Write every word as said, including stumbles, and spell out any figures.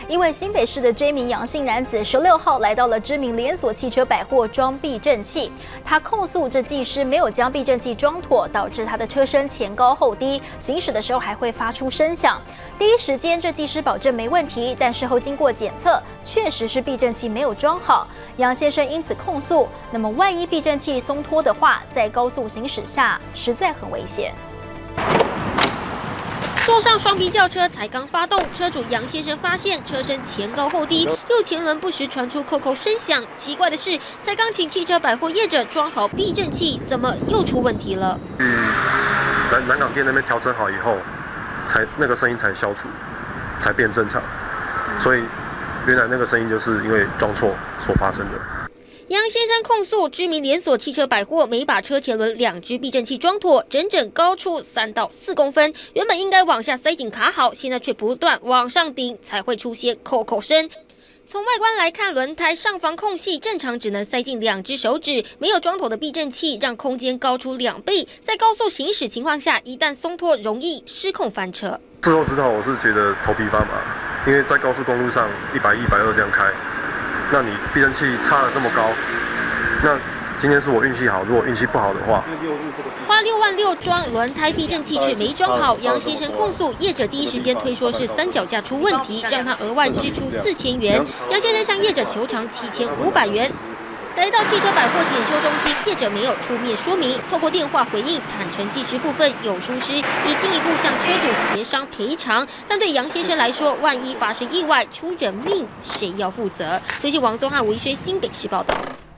因为新北市的这名杨姓男子十六号来到了知名连锁汽车百货装避震器，他控诉这技师没有将避震器装妥，导致他的车身前高后低，行驶的时候还会发出声响。第一时间，这技师保证没问题，但事后经过检测，确实是避震器没有装好。杨先生因此控诉，那么万一避震器松脱的话，在高速行驶下实在很危险。 坐上双 B 轿车才刚发动，车主杨先生发现车身前高后低，右前轮不时传出扣扣声响。奇怪的是，才刚请汽车百货业者装好避震器，怎么又出问题了？ 去南南港店那边调整好以后，才那个声音才消除，才变正常。所以原来那个声音就是因为装错所发生的。 杨先生控诉，知名连锁汽车百货没把车前轮两只避震器装妥，整整高出三到四公分。原本应该往下塞紧卡好，现在却不断往上顶，才会出现扣扣声。从外观来看，轮胎上方空隙正常只能塞进两只手指，没有装妥的避震器让空间高出两倍，在高速行驶情况下，一旦松脱，容易失控翻车。 事后知道，我是觉得头皮发麻，因为在高速公路上一百一、一百二这样开。 那你避震器差了这么高，那今天是我运气好，如果运气不好的话， 花六万六装轮胎避震器却没装好，杨先生控诉业者第一时间推说是三脚架出问题，让他额外支出四千元。杨先生向业者求偿七千五百元。来到汽车百货检修中心，业者没有出面说明，透过电话回应，坦诚技师部分有疏失，已进一步向车主协商赔偿。但对杨先生来说，万一发生意外出人命，谁要负责？这是王宗翰、吴一轩新北市报道。